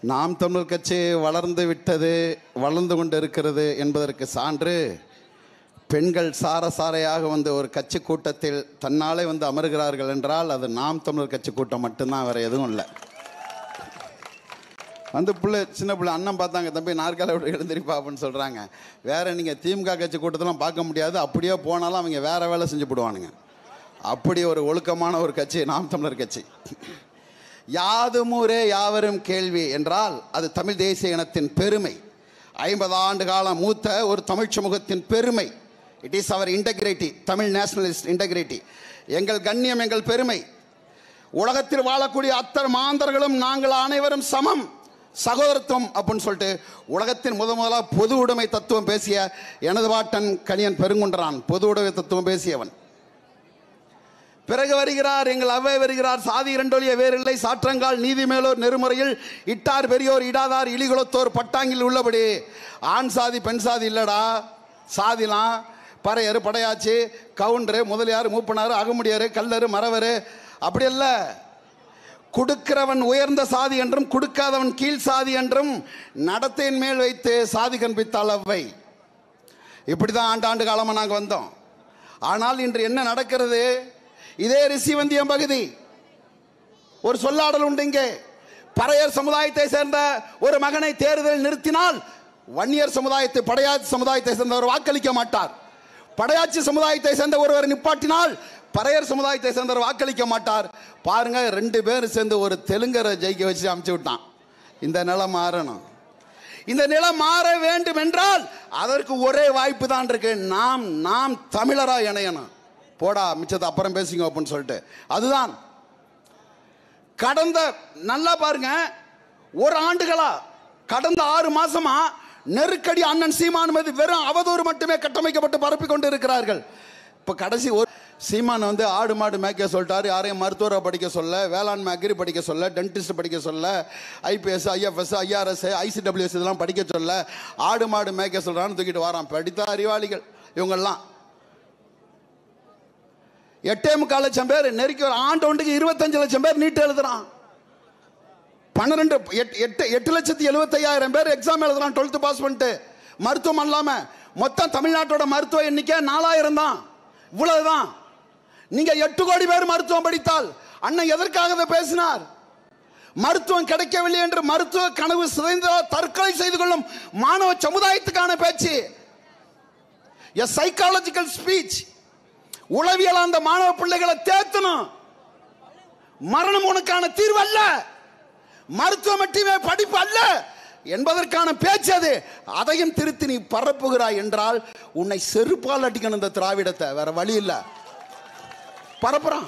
நாம் தமிழர் கட்சி வளர்ந்து விட்டது, வளர்ந்து கொண்டு இருக்கிறது என்பதற்கு சான்று பெண்கள் சாரையாக வந்து ஒரு கட்சி கூட்டத்தில் தன்னாலே வந்து அமர்கிறார்கள் என்றால் அது நாம் தமிழர் கட்சி கூட்டம் மட்டும்தான், வேறு எதுவும் இல்லை. வந்து சின்ன பிள்ளை அண்ணன் பார்த்தாங்க, தம்பி நாற்காலை விட்டு எழுந்திரிப்பா அப்படின்னு சொல்கிறாங்க. வேறு நீங்கள் திமுக கட்சி கூட்டத்தெல்லாம் பார்க்க முடியாது, அப்படியே போனாலும் அவங்க வேறு வேலை செஞ்சு போடுவானுங்க. அப்படி ஒரு ஒழுக்கமான ஒரு கட்சி நாம் தமிழர் கட்சி. யாதுமூரே யாவரும் கேள்வி என்றால் அது தமிழ் தேசிய இனத்தின் பெருமை. 50 ஆண்டு காலம் மூத்த ஒரு தமிழ் சமூகத்தின் பெருமை. It is our integrity, Tamil nationalist integrity. எங்கள் கண்ணியம், எங்கள் பெருமை. உலகத்தில் வாழக்கூடிய அத்தனை மாந்தர்களும் நாங்கள் அனைவரும் சமம், சகோதரத்துவம் அப்படின்னு சொல்லிட்டு உலகத்தின் முதலாக பொது உடைமை தத்துவம் பேசிய எனது பாட்டன் கணியன் பெருங்குன்றான் பொது உடைமை தத்துவம் பேசியவன். பிறகு வருகிறார் எங்கள் அவ்வை வருகிறார். சாதி இரண்டொழிய வேறில்லை, சாற்றங்கால் நீதி மேலோர் நெருமுறையில் இட்டார் பெரியோர் இடாதார் இலிகுலத்தோர் பட்டாங்கில் உள்ளபடி. ஆண் சாதி பெண் சாதி இல்லடா, சாதிலாம் பறையர் படையாச்சி கவுண்டரு முதலியார் மூப்பனார் அகமுடியார் கல்லரு மறவர் அப்படி அல்ல. கொடுக்கிறவன் உயர்ந்த சாதி என்றும் கொடுக்காதவன் கீழ் சாதி என்றும் நடத்தையின் மேல் வைத்து சாதி கற்பித்தாள் அவ்வை. இப்படி தான் ஆண்டாண்டு காலமாக நாங்கள் வந்தோம். ஆனால் இன்று என்ன நடக்கிறது? இதே ரிஷிவந்தியம் பகுதி ஒரு சொல்லாடல் உண்டு. இங்கே பறையர் சமுதாயத்தை சேர்ந்த ஒரு மகனை தேர்தலில் நிறுத்தினால் வன்னியர் சமுதாயத்தை படையாச்சி சமுதாயத்தை சேர்ந்தவர் வாக்களிக்க மாட்டார். படையாச்சி சமுதாயத்தை சேர்ந்த ஒருவர் நிப்பாட்டினால் பறையர் சமுதாயத்தை சேர்ந்தவர் வாக்களிக்க மாட்டார். பாருங்க, 2 பேரும் சேர்ந்து ஒரு தெலுங்கரை ஜெயிக்க வச்சு அமுச்சு விட்டான். இந்த நிலம் மாறணும். இந்த நிலம் மாற வேண்டும் என்றால் அதற்கு ஒரே வாய்ப்பு தான் இருக்கு. நாம் தமிழரா இணையணும். போடா மிச்சத்தை அப்புறம் பேசிங்க அப்படின்னு சொல்லிட்டு அதுதான் கடந்த நல்லா பாருங்க, ஒரு ஆண்டுகளா கடந்த 6 மாசமா நெருக்கடி அண்ணன் சீமான் மீது வெறும் அவதூறு மட்டுமே கட்டமைக்கப்பட்டு பரப்பி கொண்டு இருக்கிறார்கள். இப்போ கடைசி ஒரு சீமான் வந்து ஆடு மாடு மேய்க்க சொல்லிட்டாரு, யாரையும் மருத்துவரை படிக்க சொல்ல, வேளாண்மை அக்ரி படிக்க சொல்ல, டென்டிஸ்ட் படிக்க சொல்ல, IPS IFS IRS ICWS இதெல்லாம் படிக்க சொல்ல, ஆடு மாடு மேய்க்க சொல்றான்னு தூக்கிட்டு வரான். படித்த அறிவாளிகள் இவங்கெல்லாம் 8.25 லட்சம் பேர் நெருக்கி ஒரு ஆண்டு ஒன்றுக்கு 25 லட்சம் பேர் நீட் எழுதுறான். 8,75,000 பேர் எக்ஸாம் எழுதுறான் 12th பாஸ் பண்ணிட்டு. மருத்துவம் இல்லாம மொத்தம் தமிழ்நாட்டோட மருத்துவ எண்ணிக்கை 4000 தான். இவ்வளவுதான். நீங்க 8 கோடி பேர் மருத்துவம் படித்தால் அண்ணன் எதற்காக பேசினார்? மருத்துவம் கிடைக்கவில்லை என்று மருத்துவ கனவு சிதைந்த தற்கொலை செய்து கொள்ளும் மாணவ சமுதாயத்துக்கான பேச்சு. A psychological speech. உளவியல் அந்த மாணவ பிள்ளைகளை தேத்தணும். மரணம் உனக்கான தீர்வு அல்ல, மருத்துவம் மட்டுமே படிப்பு அல்ல என்பதற்கான பேச்சு அது. அதையும் திருத்தி நீ பரப்புகிறாய் என்றால் உன்னை செருப்பால் அடிக்கணும். இந்த திராவிடத்தை வேற வழி இல்ல, பரப்புறான்.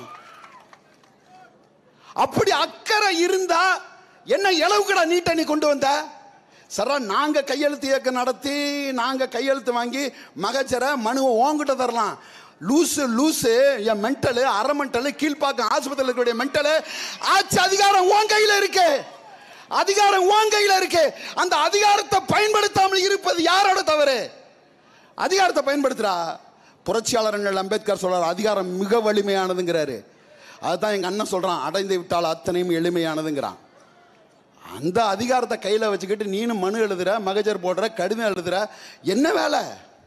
அப்படி அக்கறை இருந்தா என்ன இளவுக்கடா நீட்ட நீ கொண்டு வந்த? சரா நாங்க கையெழுத்து இயக்கம் நடத்தி நாங்க கையெழுத்து வாங்கி மகச்சர மனுவை ஓங்கிட்ட தரலாம். லூசு என் மென்டலு அரை மென்டலு கீழ்பாக்கம் ஆஸ்பத்திரியில் இருக்கக்கூடிய மென்டலு ஆட்சி அதிகாரம் உன் கையில் இருக்கு. அதிகாரம் உன் கையில் இருக்கு. அந்த அதிகாரத்தை பயன்படுத்தாமல் இருப்பது யாரோட தவறு? அதிகாரத்தை பயன்படுத்துறா. புரட்சியாளர் அம்பேத்கர் சொல்றார் அதிகாரம் மிக வலிமையானதுங்கிறாரு. அதுதான் எங்க அண்ணன் சொல்றான் அடைந்து விட்டால் அத்தனையும் எளிமையானதுங்கிறான். அந்த அதிகாரத்தை கையில் வச்சுக்கிட்டு நீனும் மனு எழுதுற, மகஜர் போடுற, கடிதம் எழுதுற, என்ன வேலை?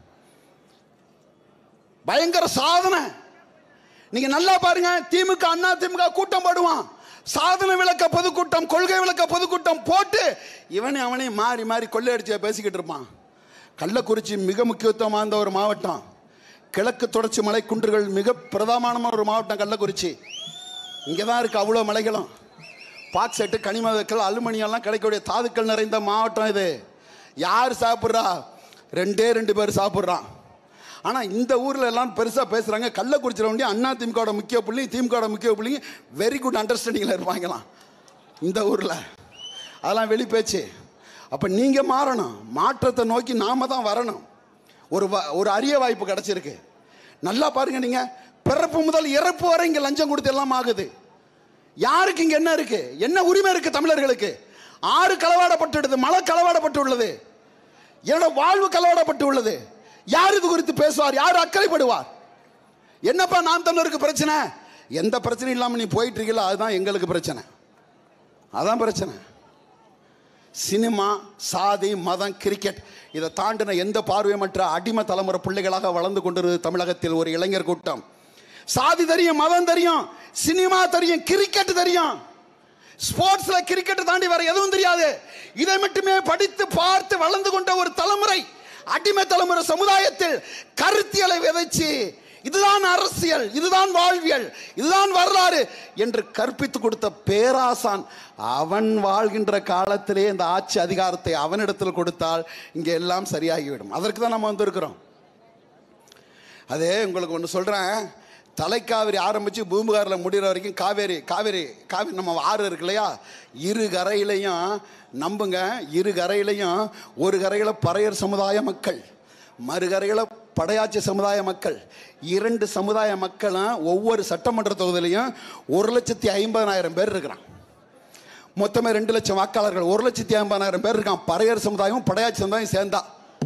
பயங்கர சாதனை. நீங்க நல்லா பாருங்க, திமுக அண்ணா திமுக கூட்டம் போடுவான். சாதனை விளக்க பொதுக்கூட்டம், கொள்கை விளக்க பொதுக்கூட்டம் போட்டு இவனை அவனை மாறி மாறி கொள்ளையடிச்சு பேசிக்கிட்டு இருப்பான். கள்ளக்குறிச்சி மிக முக்கியத்துவம் வாய்ந்த ஒரு மாவட்டம். கிழக்கு தொடர்ச்சி மலை குன்றுகள் மிக பிரதானமான ஒரு மாவட்டம் கள்ளக்குறிச்சி. இங்கே தான் இருக்கு அவ்வளோ மலைகளும். பாக்சைட்டு கனிமங்கள் அலுமினியம்லாம் கிடைக்கக்கூடிய தாதுக்கள் நிறைந்த மாவட்டம் இது. யார் சாப்பிட்றா? 2 பேர் சாப்பிட்றான். ஆனால் இந்த ஊரில் எல்லாம் பெருசாக பேசுகிறாங்க. கள்ளக்குறிச்சியில் வேண்டிய அண்ணா திமுக முக்கிய புள்ளி திமுக முக்கிய புள்ளிங்க வெரி குட் அண்டர்ஸ்டாண்டிங்கில் இருப்பாங்களாம் இந்த ஊரில். அதெல்லாம் வெளி பேச்சு. அப்போ நீங்கள் மாறணும். மாற்றத்தை நோக்கி நாம தான் வரணும். ஒரு அரிய வாய்ப்பு கிடச்சிருக்கு. நல்லா பாருங்க, நீங்கள் பிறப்பு முதல் இறப்பு வரை இங்கே லஞ்சம் கொடுத்து எல்லாம் ஆகுது. யாருக்கு இங்கே என்ன இருக்கு? என்ன உரிமை இருக்கு தமிழர்களுக்கு? ஆறு களவாடப்பட்டுள்ளது, மலை களவாடப்பட்டு உள்ளது, என்னோட வாழ்வு களவாடப்பட்டு உள்ளது. யார் இது குறித்து பேசுவார்? யார் அக்கறைப்படுவார்? என்னப்பா நாம் தமிழருக்கு பிரச்சனை? எந்த பிரச்சனையும் இல்லாமல் நீ போயிட்டு இருக்கீங்களா, அதுதான் எங்களுக்கு பிரச்சனை. அதான் பிரச்சனை. சினிமா, சாதி, மதம், கிரிக்கெட் இதை தாண்டின எந்த பார்வையமற்ற அடிமை தலைமுறை பிள்ளைகளாக வளர்ந்து கொண்டிருந்தது தமிழகத்தில் ஒரு இளைஞர் கூட்டம். சாதி தெரியும், மதம் தெரியும், சினிமா தெரியும், கிரிக்கெட் தெரியும். ஸ்போர்ட்ஸ்ல கிரிக்கெட் தாண்டி வர எதுவும் தெரியாது. இதை மட்டுமே படித்து பார்த்து வளர்ந்து கொண்ட ஒரு தலைமுறை, அடிமை தலைமுறை சமுதாயத்தில் கருத்தியலை விதைச்சு இதுதான் அரசியல், இதுதான் வாழ்வியல், இதுதான் வரலாறு என்று கற்பித்து கொடுத்த பேராசான் அவன் வாழ்கின்ற காலத்திலே இந்த ஆட்சி அதிகாரத்தை அவனிடத்தில் கொடுத்தால் இங்கே எல்லாம் சரியாகிவிடும். அதற்கு தான் நம்ம வந்திருக்கிறோம். அதே உங்களுக்கு ஒன்று சொல்கிறேன், தலைக்காவிரி ஆரம்பித்து பூம்புகாரில் முடிகிற வரைக்கும் காவேரி நம்ம ஆறு இருக்கு இல்லையா, இரு கரையிலையும் நம்புங்க, இரு கரையிலையும் ஒரு கரையில் பறையர் சமுதாய மக்கள், மறுகரையில் படையாட்சி சமுதாய மக்கள், இரண்டு சமுதாய மக்களும் ஒவ்வொரு சட்டமன்ற தொகுதியிலையும் 1,50,000 பேர் இருக்கிறான். மொத்தமே 2 லட்சம் வாக்காளர்கள், 1,50,000 பேர் இருக்கான். பறையர் சமுதாயம் படையாட்சி சமுதாயம் சேர்ந்தா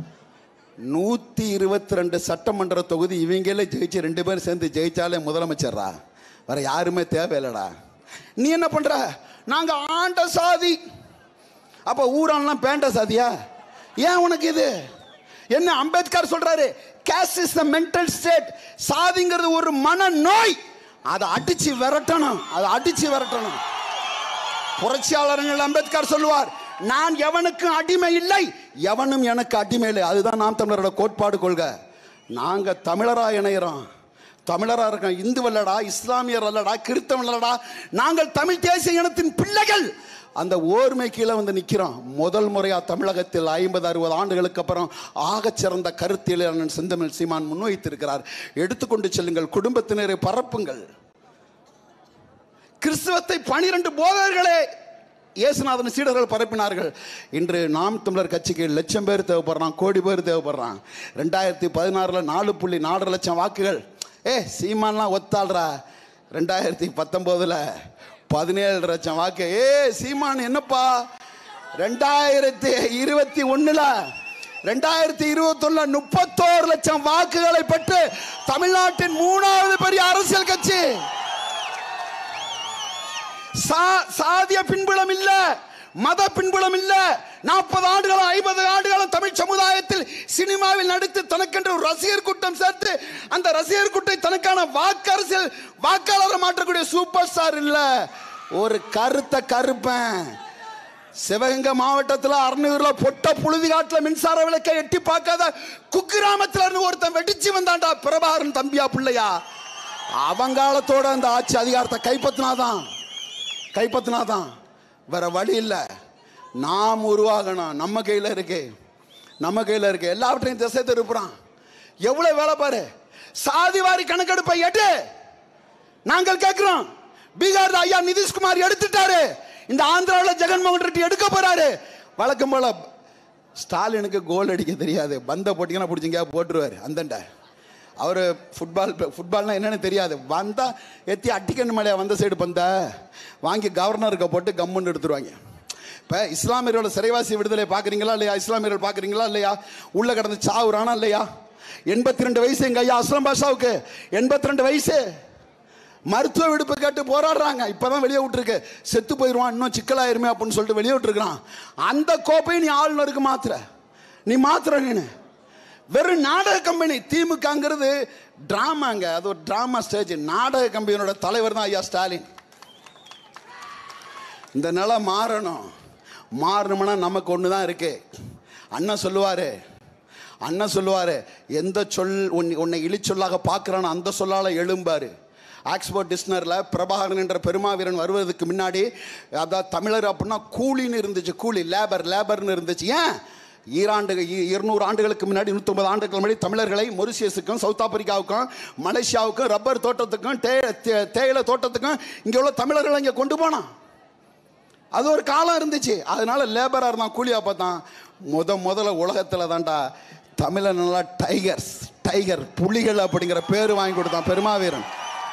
122 சட்டமன்ற தொகுதி இவங்களே ஜெயிச்சு 2 பேரும் சேர்ந்து ஜெயிச்சாலே முதலமைச்சர்ரா, வேற யாருமே தேவையில்லடா. நீ என்ன பண்ற? நாங்க ஆண்ட சாதி. அப்ப ஊரான்லாம் பேண்ட சாதியா? ஏன் உனக்கு இது என்ன? அம்பேத்கர் சொல்றாரு, caste is the mental state. சாதிங்கிறது ஒரு மனநோய், அதை அடிச்சு விரட்டணும், அதை அடிச்சு விரட்டணும். புரட்சியாளர்கள் அம்பேத்கர் சொல்லுவார், நான் எவனுக்கும் அடிமை இல்லை, எவனும் எனக்கு அடிமை இல்லை. அதுதான் நாம் தமிழரோட கோட்பாடு கொள்கை. நாங்க தமிழரா இணைகிறோம், தமிழரா இருக்கோம். இந்து அல்லடா, இஸ்லாமியர் அல்லடா, கிறிஸ்தவன் அல்லடா, நாங்கள் தமிழ் தேசிய இனத்தின் பிள்ளைகள். அந்த ஓர்மை கீழே வந்து நிற்கிறோம். முதல் முறையா தமிழகத்தில் 50-60 ஆண்டுகளுக்கு அப்புறம் ஆகச்சிறந்த கருத்தியலை அண்ணன் செந்தமிழ் சீமான் முன்வைத்திருக்கிறார். எடுத்துக்கொண்டு செல்லுங்கள், குடும்பத்தினரை பரப்புங்கள். கிறிஸ்தவத்தை 12 போதகர்களே இயேசுநாதன் சீடர்கள் பரப்பினார்கள். இன்று நாம் தமிழர் கட்சிக்கு 1,00,000 பேர் தேவைப்படுறான், கோடி பேர் தேவைப்படுறான். 2016 4.4 லட்சம் வாக்குகள். சீமான்லாம் ஒத்தாள்றா. 2019 17 லட்சம் வாக்கு. சீமான் என்னப்பா 2021 2021 31 லட்சம் வாக்குகளை பெற்று தமிழ்நாட்டின் 3வது பெரிய அரசியல் கட்சி. சாதிய பின்புலம் இல்ல, மத பின்புலம் இல்ல. 40 ஆண்டுகளும் 50 ஆண்டுகளும் தமிழ் சமுதாயத்தில் சினிமாவில் நடித்து தனக்கென்று ஒரு ரசிகர் கூட்டம் சேர்த்து அந்த ரசிகர் கூட்டத்தை தனக்கான வாக்கரசியல் வாக்காளரை மாற்றக்கூடிய சூப்பர் ஸ்டார் இல்ல, ஒரு கருத்த கருப்பன். சிவகங்கை மாவட்டத்தில் 600 பொட்ட புழுதி காட்டில் மின்சார விளக்கை எட்டி பார்க்காத குக்கிராமத்தில் இருந்து ஒருத்தன் வெடிச்சு வந்தாண்டா, பிரபாகரன் தம்பியா பிள்ளையா. அவங்காலத்தோட அந்த ஆட்சி அதிகாரத்தை கைப்பற்றினாதான் வேற வழி இல்லை. நாம் உருவாகணும், நம்ம கையில் இருக்கு, எல்லாவற்றையும் திசை திருப்புறான். எவ்வளவு வேலை பாரு. சாதிவாரி கணக்கெடுப்பை எடு, நாங்கள் கேட்கிறோம். பீகார் ஐயா நிதிஷ்குமார் எடுத்துட்டாரு, இந்த ஆந்திராவில் ஜெகன்மோகன் ரெட்டி எடுக்க போறாரு. வழக்கம் போல ஸ்டாலினுக்கு கோல் அடிக்க தெரியாது, பந்த போட்டிங்கன்னா பிடிச்சிங்க போட்டுருவாரு. அந்தண்ட அவர் ஃபுட்பால்னா என்னன்னு தெரியாது, வந்தா எத்தி அட்டிக்கண்ணு மேலே வந்த சைடு பந்த வாங்கி கவர்னருக்கு போட்டு கம்முன்னு எடுத்துருவாங்க. இப்போ இஸ்லாமியர்களோட சிறைவாசி விடுதலை பார்க்குறீங்களா இல்லையா? இஸ்லாமியர்கள் பார்க்குறீங்களா இல்லையா? உள்ள கடந்து சாவுறானா இல்லையா? 82 வயசு எங்க ஐயா அஸ்லம் பாஷாவுக்கு 82 வயசு. மருத்துவ விடுப்பு கேட்டு போராடுறாங்க. இப்பதான் வெளியே விட்டுருக்கு, செத்து போயிடுவான், இன்னும் சிக்கலாயிருமே அப்படின்னு சொல்லிட்டு வெளியே விட்டுருக்கான். அந்த கோப்பையை நீ ஆளுநருக்கு மாத்துற, நீ வெறும் நாடக கம்பெனி. திமுகங்கிறது டிராமாங்க, அது ஒரு டிராமா ஸ்டேஜ். நாடக கம்பெனியோட தலைவர் தான் ஐயா ஸ்டாலின். இந்த நிலை மாறணும்னா நமக்கு ஒன்று தான் இருக்கு. அண்ணன் சொல்லுவாரு, எந்த சொல் உன்னை இழிச்சொல்லாக பார்க்குறான்னு அந்த சொல்லால் எழும்பாரு. ஆக்ஸ்போர்ட் டிக்ஷனரியில் பிரபாகரன் என்ற பெருமாவீரன் வருவதற்கு முன்னாடி அதாவது தமிழர் அப்படின்னா கூலின்னு இருந்துச்சு, கூலி லேபர்னு இருந்துச்சு. ஏன் 200 ஆண்டுகளுக்கு முன்னாடி 150 ஆண்டுகளுக்கு முன்னாடி தமிழர்களை மொரிஷியஸுக்கும் சவுத் ஆப்பிரிக்காவுக்கும் மலேசியாவுக்கும் ரப்பர் தோட்டத்துக்கும் தேயிலை தோட்டத்துக்கும் இங்கே உள்ள தமிழர்களை இங்கே கொண்டு போனான். அது ஒரு காலம் இருந்துச்சு. அதனால லேபராக இருந்தான், கூலியாக பார்த்தான். முதல்ல உலகத்தில் தான்டா தமிழர் நல்லா டைகர் புலிகள் அப்படிங்கிற பேர் வாங்கி கொடுத்தான் பெருமாவீரன்.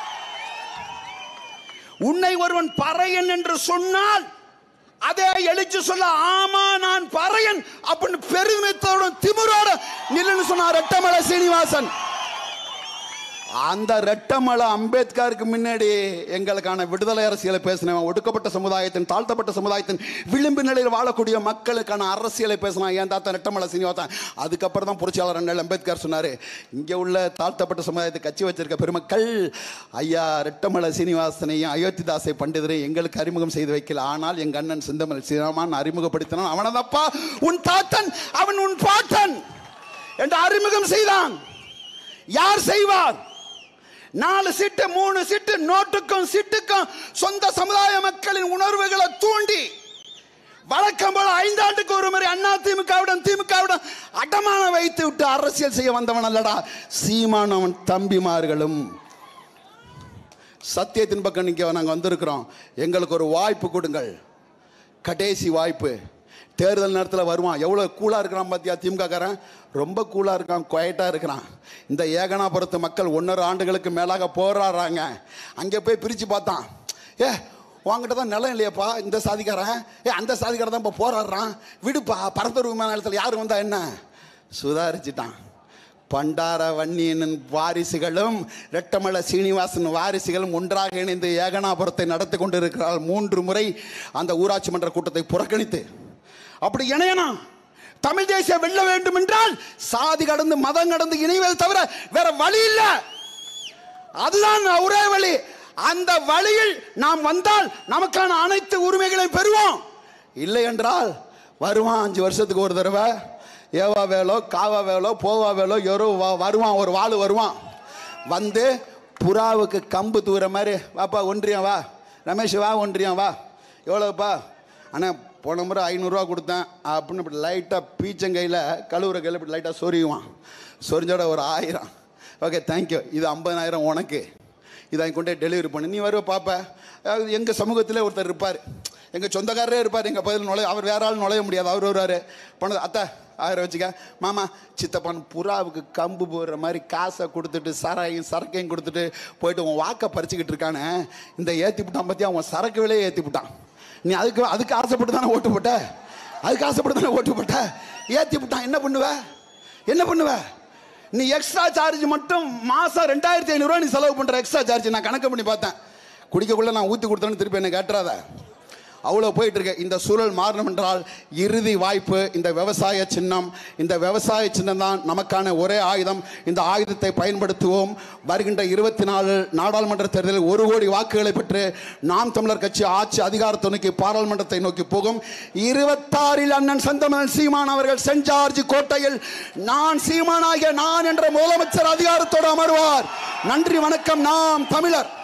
உன்னை ஒருவன் பறையன் என்று சொன்னால் அதே எழுச்சி சொல்ல, ஆமா நான் பறையன் அப்படின்னு பெருமித்தோட திமிரோட நில்லுன்னு சொன்னார் ரெட்டமலை சீனிவாசன். அந்த ரெட்டமலை அம்பேத்கருக்கு முன்னாடி எங்களுக்கான விடுதலை அரசியலை பேசினவன், ஒடுக்கப்பட்ட சமுதாயத்தின், தாழ்த்தப்பட்ட சமுதாயத்தின், விளிம்பு நிலையில் வாழக்கூடிய மக்களுக்கான அரசியலை பேசினான் என் தாத்தா ரெட்டமலை சீனிவாசன். அதுக்கப்புறம் தான் புரட்சியாளர் அண்ணல் அம்பேத்கர் சொன்னார், இங்கே உள்ள தாழ்த்தப்பட்ட சமுதாயத்தை கட்சி வச்சிருக்க பெருமக்கள் ஐயா ரெட்டமலை சீனிவாசனையும் அயோத்திதாசை பண்டிதரையும் எங்களுக்கு அறிமுகம் செய்து வைக்கல, ஆனால் எங்கள் அண்ணன் செந்தமிழ் சீனிவாசன் அறிமுகப்படுத்தினான். அவனதப்பா உன் தாத்தன், அவன் உன் பாட்டன் என்று அறிமுகம் செய்தான். யார் செய்வார்? 4 சீட்டு 3 சீட்டு நோட்டுக்கும் சீட்டுக்கும் சொந்த சமுதாய மக்களின் உணர்வுகளை தூண்டி வழக்கம் போல 5 ஆண்டுக்கு ஒரு முறை அண்ணா திமுகவிடம் அடமான வைத்து விட்டு அரசியல் செய்ய வந்தவன் அல்லடா சீமான். அவன் தம்பிமார்களும் சத்தியத்தின் பக்கம் நிற்க நாங்கள் வந்திருக்கிறோம். எங்களுக்கு ஒரு வாய்ப்பு கொடுங்கள், கடைசி வாய்ப்பு. தேர்தல் நேரத்தில் வருவான். எவ்வளோ கூலாக இருக்கிறான் பார்த்தியா திமுககாரன்? ரொம்ப கூலாக இருக்கான், குவைட்டாக இருக்கிறான். இந்த ஏகனாபுரத்து மக்கள் 1.5 ஆண்டுகளுக்கு மேலாக போராடுறாங்க. அங்கே போய் பிரித்து பார்த்தான், உங்ககிட்ட தான் நிலம் இல்லையாப்பா இந்த சாதிக்காரன், அந்த சாதிக்காரன் தான் இப்போ போராடுறான், விடுப்பா பரந்தூர் விமான நிலையத்தில் யார் வந்தா என்ன? சுதாரிச்சிட்டான். பண்டார வன்னியனின் வாரிசுகளும் ரெட்டமலை சீனிவாசன் வாரிசுகளும் ஒன்றாக இணைந்து ஏகனாபுரத்தை நடத்தி கொண்டிருக்கிறார்கள். 3 முறை அந்த ஊராட்சி மன்ற கூட்டத்தை புறக்கணித்து. அப்படி இணையணும். தமிழ் தேசியம் வெல்ல வேண்டும் என்றால் சாதி கடந்து மதம் கடந்து இணைவது தவிர வேற வழி இல்லை. அதுதான் ஒரே வழி. அந்த வழியில் நாம் வந்தால் நமக்கான அனைத்து உரிமைகளையும் பெறுவோம். இல்லை என்றால் வருவான் 5 வருஷத்துக்கு ஒரு தடவை, ஏவா வேலோ காவா வேலோ போவா வேலோ யாரோ வருவான், ஒரு வாள் வருவான். வந்து புறாவுக்கு கம்பு தூர மாதிரி, வாப்பா ஒன்றியம் வா, ரமேஷ் வா ஒன்றியம் வா, எவ்வளோப்பா அண்ணா போன முறை 500 ரூபா கொடுத்தேன் அப்படின்னு இப்படி லைட்டாக பீச்சங்கையில் கழுவுற கையில் இப்படி லைட்டாக சொரியுவான். சொரிஞ்சோட ஒரு 1000, ஓகே தேங்க்யூ, இது 50,000 உனக்கு, இதை கொண்டே டெலிவரி பண்ணு, நீ வருவ பார்ப்ப. எங்கள் சமூகத்தில் ஒருத்தர் இருப்பார், எங்கள் சொந்தக்காரரே இருப்பார், எங்கள் பதில் அவர் வேற ஆள் நுழைய முடியாது. அவர் வருவார், பண்ணது அத்தை 1000 வச்சுக்க, மாமா சித்தப்பான் புறாவுக்கு கம்பு போடுற மாதிரி காசை கொடுத்துட்டு சரக்கையும் கொடுத்துட்டு போயிட்டு உன் வாக்கை பறிச்சுக்கிட்டு இருக்கானே, இந்த ஏற்றி விட்டான் பார்த்தியா, அவன் சரக்கு விலையே ஏற்றி விட்டான். நீ அதுக்கு ஆசைப்பட்டு தானே ஓட்டு போட்ட, அதுக்கு ஆசைப்பட்டு தானே ஓட்டு போட்ட, ஏற்றி விட்டான். என்ன பண்ணுவ? நீ எக்ஸ்ட்ரா சார்ஜ் மட்டும் மாதம் 2500 ரூபா நீ செலவு பண்ணுற எக்ஸ்ட்ரா சார்ஜ் நான் கணக்கு பண்ணி பார்த்தேன். குடிக்கக்குள்ளே நான் ஊற்றி கொடுத்தேன்னு திருப்பி என்ன கேட்டுறாத. அவ்வளோ போயிட்டு இருக்கு. இந்த சூழல் மாறணும் என்றால் இறுதி வாய்ப்பு இந்த விவசாய சின்னம். இந்த விவசாய சின்னம் தான் நமக்கான ஒரே ஆயுதம். இந்த ஆயுதத்தை பயன்படுத்துவோம். வருகின்ற 24 நாடாளுமன்ற தேர்தலில் 1 கோடி வாக்குகளை பெற்று நாம் தமிழர் கட்சி ஆட்சி அதிகாரத்தை நோக்கி பாராளுமன்றத்தை நோக்கி போகும். 26 அண்ணன் செந்தமிழன் சீமான் அவர்கள் சென்ட் ஜார்ஜ் கோட்டையில் நான் சீமானாகிய நான் என்ற முதலமைச்சர் அதிகாரத்தோடு அமர்வார். நன்றி, வணக்கம். நாம் தமிழர்.